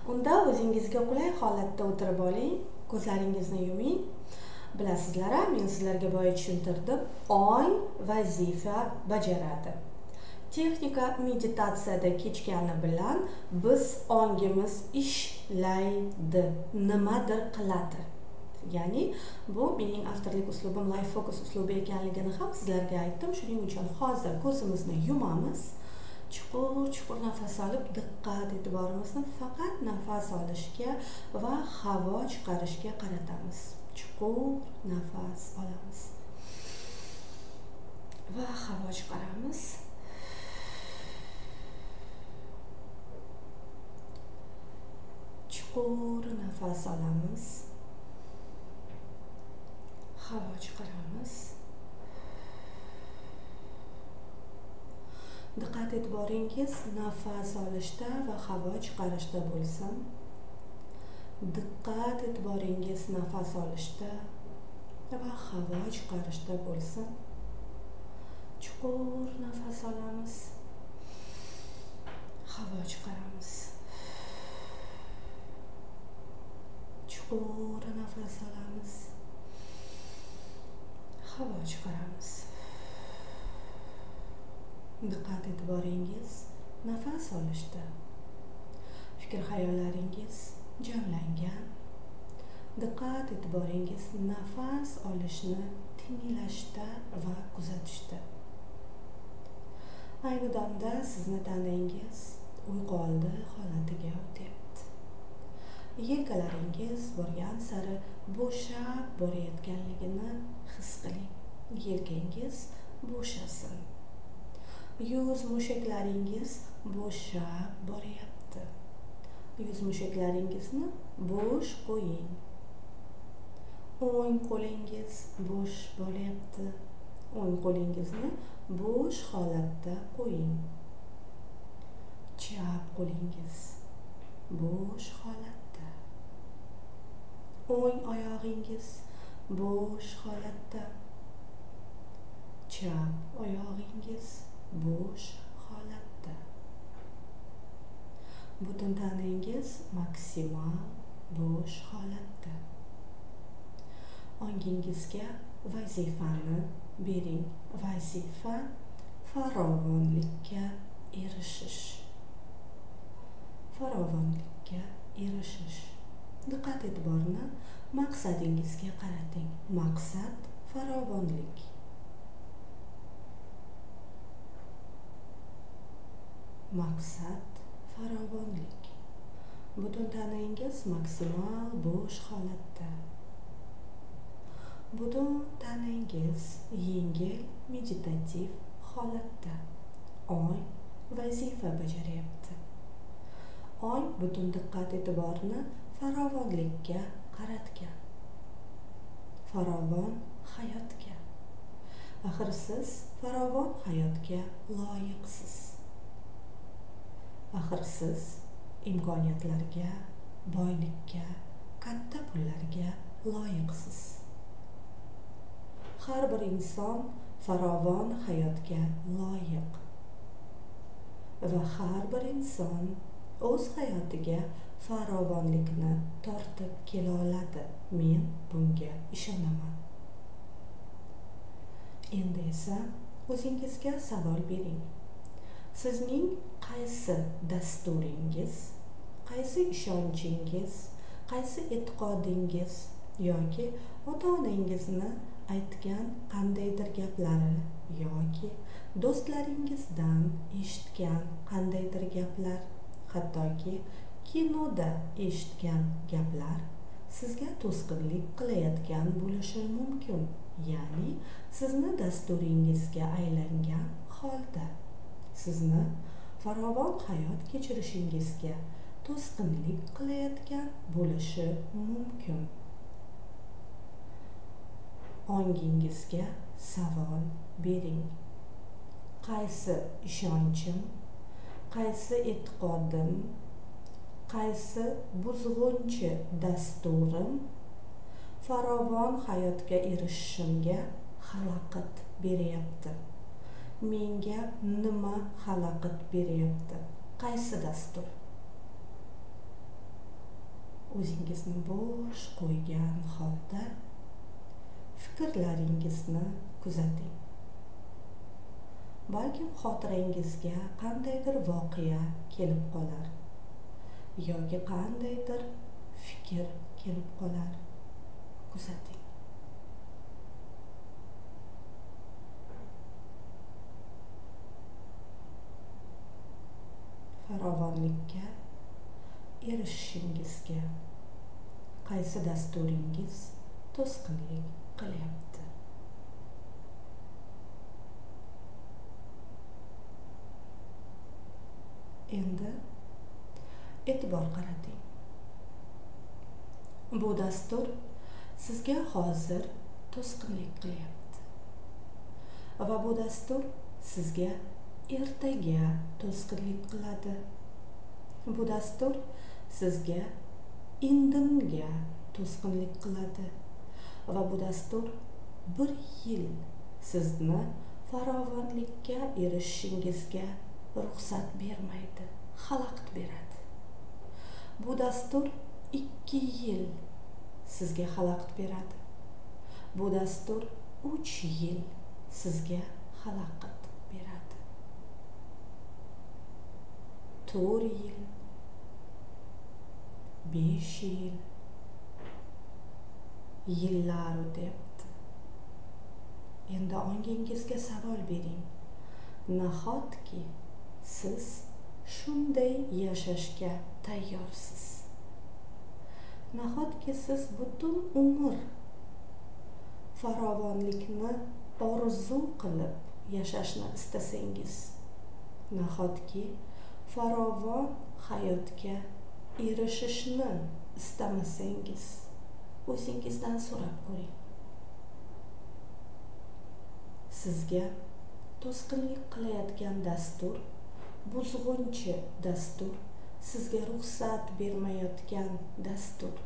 Unda o'zingizga qulay holatda o'tirib oling, ko'zlaringizni yuming. Bilasizlar, men sizlarga boya tushuntirdim. Ong vazifa bajaradi. Texnika meditatsiyada kechgani bilan biz ongimiz ishlaydi, nimadir qiladi. Ya'ni bu mening avtorlik uslubim Life Focus uslubi ekanligini ham sizlarga aytdim. Shuning uchun hozir ko'zimizni yumamiz. Chuqur nafas olib, diqqat e'tiborimizni faqat nafas olishga va havo chiqarishga qaratamiz. Chuqur nafas olamiz va havo chiqaramiz. Chuqur nafas olamiz. Havo chiqaramiz. Diqqat e'tiboringiz nafas olishda va havo chiqarishda bo'lsin. Diqqat e'tiboringiz nafas olishda va havo chiqarishda bo'lsin. Chuqur nafas olamiz. Havo chiqaramiz. Chuqur nafas olamiz. Havo chiqaramiz. Diqqat e'tiboringiz nafas olishda. Fikr-xayollaringiz jamlangan. Diqqat e'tiboringiz nafas olishni tinglashda va kuzatishda. Ayni damda sizni tanangiz uyqu oldi holatiga o'tyapti. Yelkalaringiz borgan sari bo'shab borayotganligini his qiling. Yelkangiz bo'shasin. Yuz mushaklaringiz bo'shab boryapti. Yuz mushaklaringizni bo'sh qo'ying. O'ng qo'lingiz bo'sh bo'lyapti. O'ng qo'lingizni bo'sh holatda qo'ying. Chap qo'lingiz bo'sh holatda. O'ng oyog'ingiz bo'sh holatda. Chap oyog'ingiz bo'sh holatda. Butun tanangiz maksimal bo'sh holatda. Ongingizga vazifani bering. Vazifa farovonlikka erishish. Farovonlikka erishish. Diqqat e'tiborni maqsadingizga qarating. Maqsad farovonlik. Maqsad farovonlik. Butun tanangiz maksimal bo'sh holatda. Butun tanangiz yengil meditativ holatda. Ong vazifa bajaryapti. Ong butun diqqat e'tiborni farovonlikka qaratgan. Farovon hayotga. Axir siz farovon hayotga loyiqsiz. Axir siz imkoniyatlarga, boylikka, katta pullarga loyiqsiz. Har bir inson farovon hayotga loyiq. Va har bir inson o'z hayotiga farovonlikni tortib kela oladi. Men bunga ishonaman. Endi esa o'zingizga savol bering. Sizning qaysi dasturingiz, qaysi ishonchingiz, qaysi e'tiqodingiz yoki ota-onangizni aytgan qandaydir gaplari yoki do'stlaringizdan eshitgan qandaydir gaplar, hattoki kinoda eshitgan gaplar sizga to'sqinlik qilayotgan bo'lishi mumkin. Ya'ni sizni dasturingizga aylangan holda sizni farovon hayot kechirishingizga to'sqinlik qilayotgan bo'lishi mumkin. Ongingizga savol bering. Qaysi ishonchim, qaysi e'tiqodim, qaysi buzg'unchi dasturim farovon hayotga erishishimga xalaqit beryapti? Menga nima xalaqit beryapti? Qaysi dastur? o'zingizni bo'sh qo'ygan holda fikrlaringizni kuzating. Balkim xotirangizga qandaydir voqea kelib qolar yoki qandaydir fikr kelib qolar. Kuzating. Farovonlikka erishishingizga qaysi dasturingiz to'sqinlik qilyapti? Endi e'tibor qarating. Bu dastur sizga hozir to'sqinlik qilyapti va bu dastur sizga ertaga to'sqinlik qiladi. Bu dastur sizga indinga to'sqinlik qiladi va bu dastur 1 yil sizni farovonlikka erishishingizga ruxsat bermaydi, xalaqit beradi. Bu dastur 2 yil sizga xalaqit beradi. Bu dastur 3 yil sizga xalaqit beradi. 4 yil, 5 yil, yillar o'tyapti. Endi ongingizga savol bering. Nahotki siz shunday yashashga tayyorsiz? Nahotki siz butun umr farovonlikni orzu qilib yashashni istasangiz? Nahotki farovon hayotga erishishni istamasangiz? O'zingizdan so'rab ko'ring. Sizga to'sqinlik qilayotgan dastur, buzg'unchi dastur, sizga ruxsat bermayotgan dastur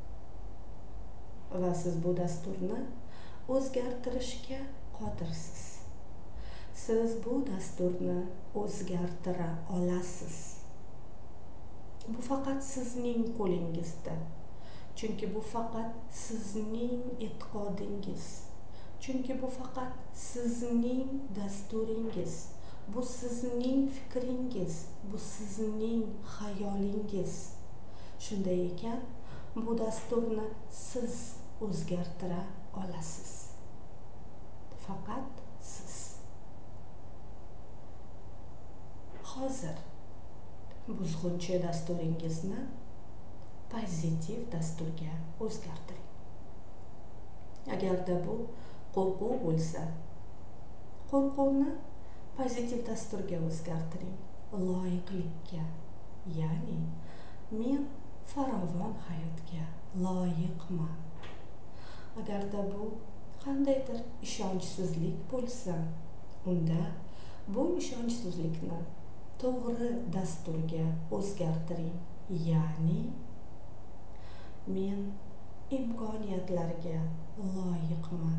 va siz bu dasturni o'zgartirishga qodirsiz. Siz bu dasturni o'zgartira olasiz. Bu faqat sizning qo'lingizda. Chunki bu faqat sizning e'tiqodingiz. Chunki bu faqat sizning dasturingiz. Bu sizning fikringiz, bu sizning xayolingiz. Shunday ekan, bu dasturni siz o'zgartira olasiz. Faqat siz. Hozir buzg'unchi dasturingizni pozitiv dasturga o'zgartiring. Agarda bu qo'rquv bo'lsa, qo'rquvni pozitiv dasturga o'zgartiring. Loyiqlikka, ya'ni men farovon hayotga loyiqman. Agarda bu qandaydir ishonchsizlik bo'lsa, unda bu ishonchsizlikni to'g'ri dasturga o'zgartiring. Ya'ni men imkoniyatlarga loyiqman.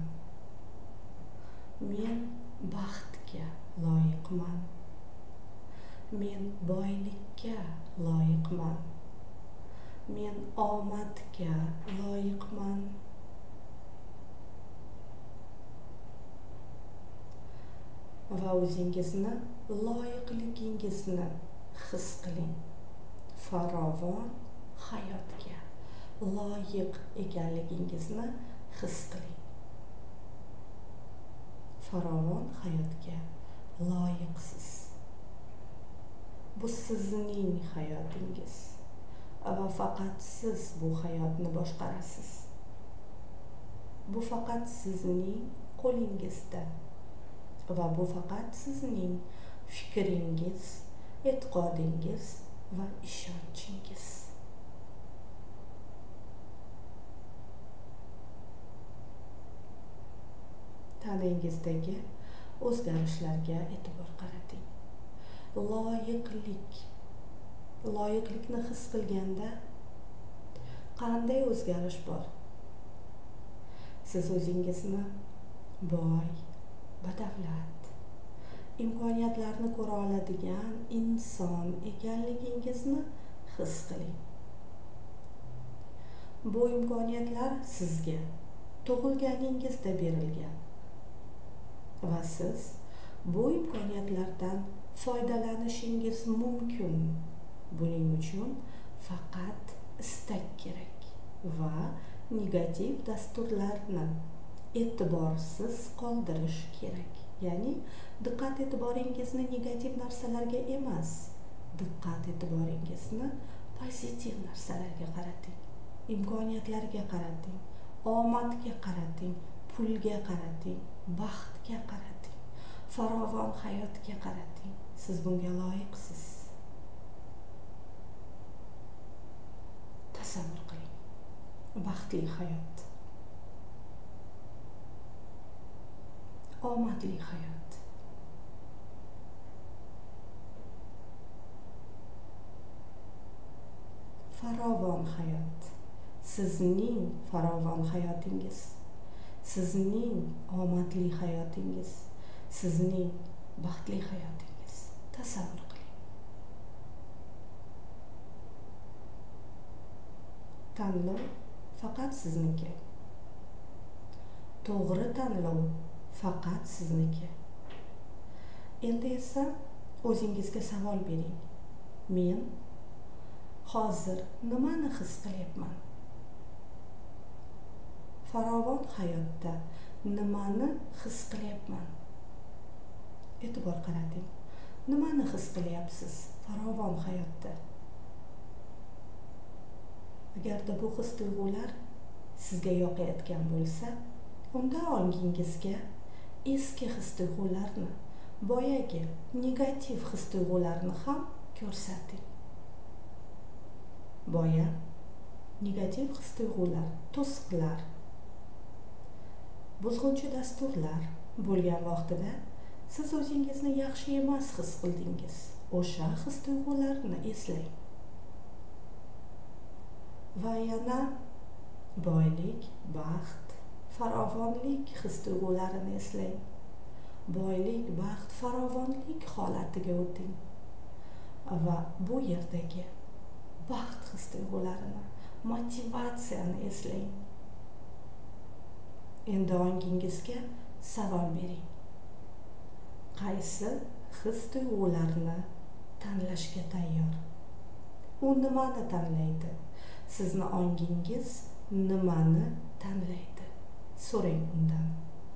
Men baxtga loyiqman. Men boylikka loyiqman. Men omadga loyiqman. Va o'zingizni loyiqligingizni his qiling. Farovon hayotga loyiq ekanligingizni his qiling. Farovon hayotga loyiqsiz. Bu sizning hayotingiz va faqat siz bu hayotni boshqarasiz. Bu faqat sizning qo'lingizda va bu faqat sizning fikringiz, e'tiqodingiz va ishonchingiz. Tanangizdagi o'zgarishlarga e'tibor qarating. Loyiqlikni his qilganda qanday o'zgarish bor? Siz o'zingizni boy, badavlat, imkoniyatlarni ko'ra oladigan inson ekanligingizni his qiling. Bu imkoniyatlar sizga tug'ilganingizda berilgan va siz bu imkoniyatlardan foydalanishingiz mumkin. Buning uchun faqat istak kerak va negativ dasturlarni e'tiborsiz qoldirish kerak. Ya'ni diqqat e'tiboringizni negativ narsalarga emas, diqqat e'tiboringizni pozitiv narsalarga qarating. Imkoniyatlarga qarating, omadga qarating, pulga qarating, baxtga qarating, farovon hayotga qarating. Siz bunga loyiqsiz. Tasavvur qiling. Baxtli hayot. Omadli hayot. Farovon hayot. Sizning farovon hayotingiz, sizning omadli hayotingiz, sizning baxtli hayotingiz. Tasavvur qiling. Tanlov faqat sizniki. To'g'ri tanlov faqat sizniki. Endi esa o'zingizga savol bering. Men hozir nimani his qilyapman? Farovon hayotda nimani his qilyapman? E'tibor qarating. Nimani his qilyapsiz farovon hayotda? Agarda bu his-tuyg'ular sizga yoqayotgan bo'lsa, unda ongingizga eski his-tuyg'ularni, boyagi negativ his-tuyg'ularni ham ko'rsating. Boya negativ his-tuyg'ular, to'siqlar, buzg'unchi dasturlar bo'lgan vaqtida siz o'zingizni yaxshi emas his qildingiz. O'sha his-tuyg'ularni eslang. Va yana boylik, baxt, farovonlik his-tuyg'ularini eslang. Boylik, baxt, farovonlik holatiga o'ting. Va bu yerdagi baxt his-tuyg'ularini, motivatsiyani eslang. Endi ongingizga savol bering. Qaysi his-tuyg'ularni tanlashga tayyor? U nimani tanlaydi? Sizni ongingiz nimani tanlaydi? So'rang undan.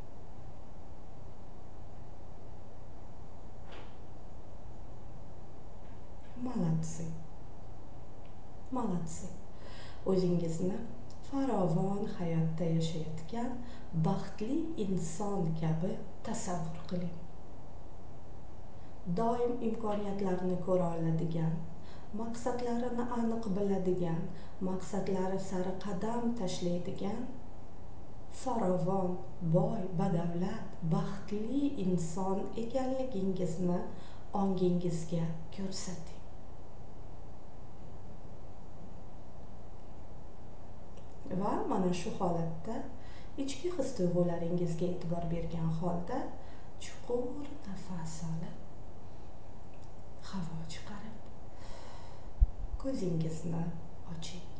Malatsi. O'zingizni farovon hayotda yashayotgan baxtli inson kabi tasavvur qiling. Doim imkoniyatlarni ko'ra oladigan, maqsadlarini aniq biladigan, maqsadlari sari qadam tashlaydigan, farovon, boy, badavlat, baxtli inson ekanligingizni ongingizga ko'rsating. Va mana shu holatda ichki his-tuyg'ularingizga e'tibor bergan holda chuqur nafas olib, havo chiqarib, ko'zingizni oching.